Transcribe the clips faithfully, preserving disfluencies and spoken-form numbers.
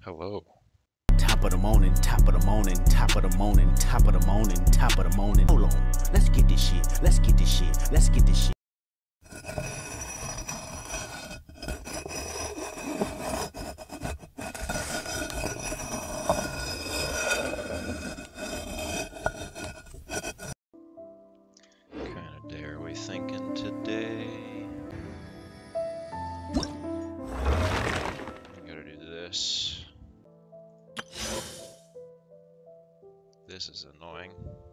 Hello. Top of the morning, top of the morning, top of the morning, top of the morning, top of the morning. Hold on, let's get this shit, let's get this shit, let's get this shit. What kind of day are we thinking today? I gotta do this. This is annoying.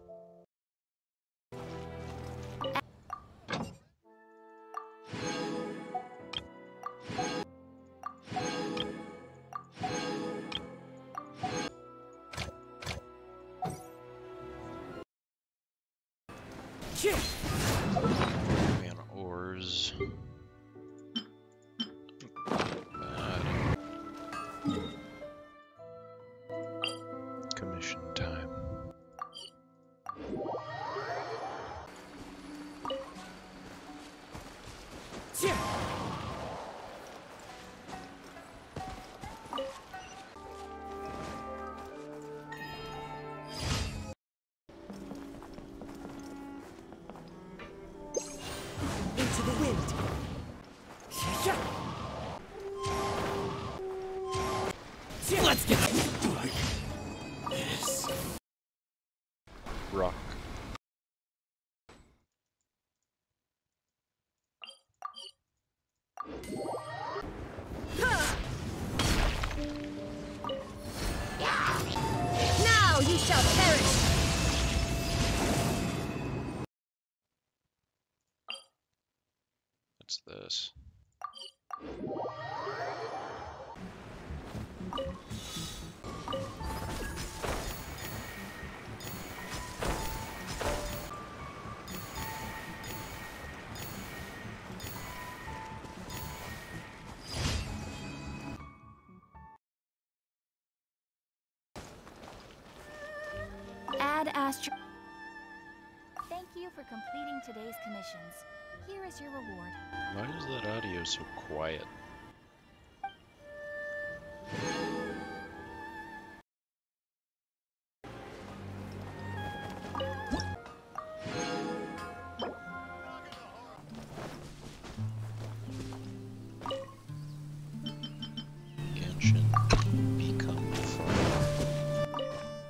We on ores. Bad. Commission time. Into the wind. Let's get like this. Rock. Now you shall perish! What's this? Add Astro. Thank you for completing today's commissions. Here is your reward. Why is that audio so quiet? Genshin become fire.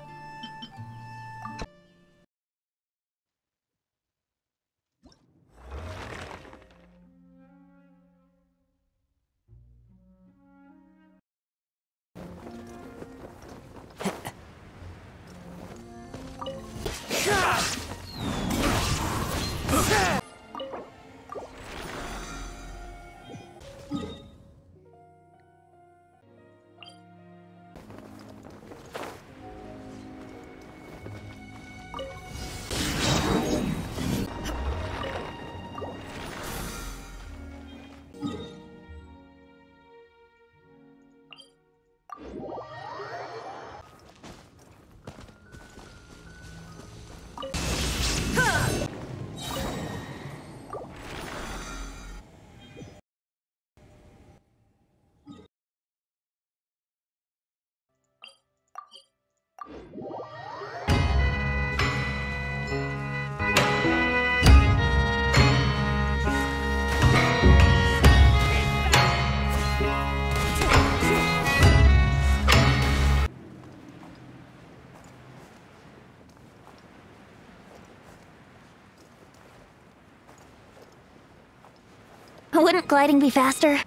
Wouldn't gliding be faster?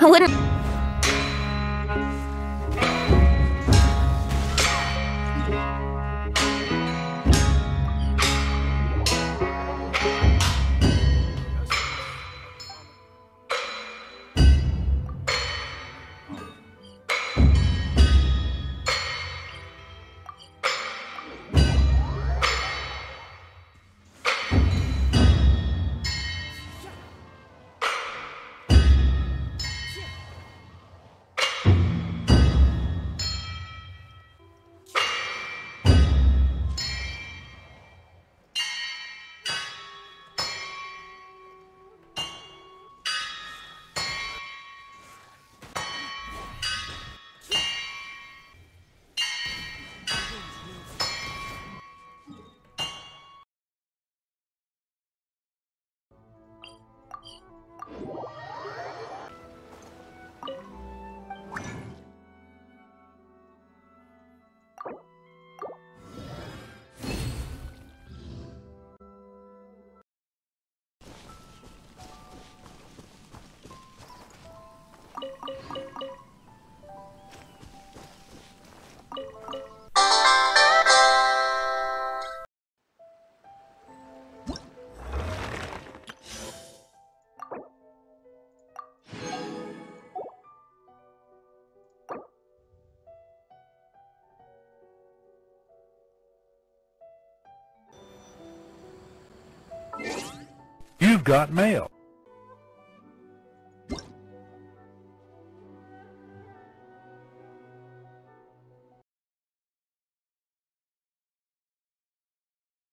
Literally. You've got mail.